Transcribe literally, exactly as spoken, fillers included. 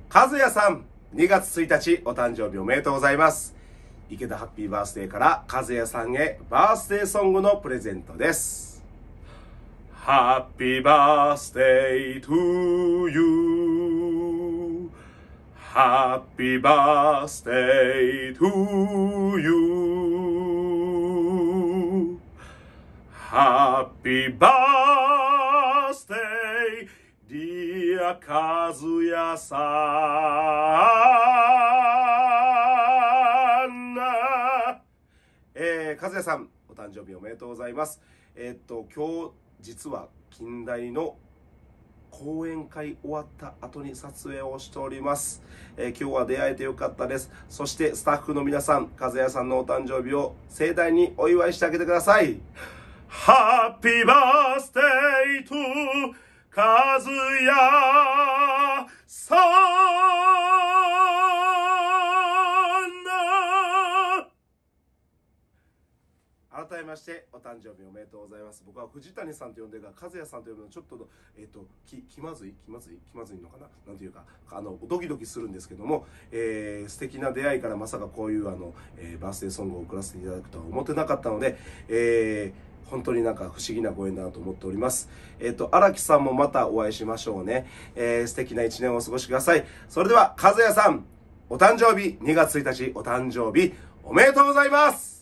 和也さん、にがつついたちお誕生日おめでとうございます。池田ハッピーバースデーから和也さんへバースデーソングのプレゼントです。ハッピーバースデー to you。ハッピーバースデー to you。ハッピーバースデー Dear 和也さん。えー、和也さん、お誕生日おめでとうございます。えー、っと、今日、実は近代の講演会終わった後に撮影をしております。えー、今日は出会えてよかったです。そしてスタッフの皆さん、和也さんのお誕生日を盛大にお祝いしてあげてください。ハッピーバースデートゥ和也さん。改めましてお誕生日おめでとうございます。僕は藤谷さんと呼んでるが和也さんと呼ぶのちょっとえっ、ー、とき気まずい気まずい気まずいのかな、なんていうかあのドキドキするんですけども、えー、素敵な出会いからまさかこういうあの、えー、バースデーソングを送らせていただくとは思ってなかったので、えー本当になんか不思議なご縁だなと思っております。えっ、ー、と、荒木さんもまたお会いしましょうね。えー、素敵な一年をお過ごしください。それでは、和也さん、お誕生日、にがつついたちお誕生日、おめでとうございます。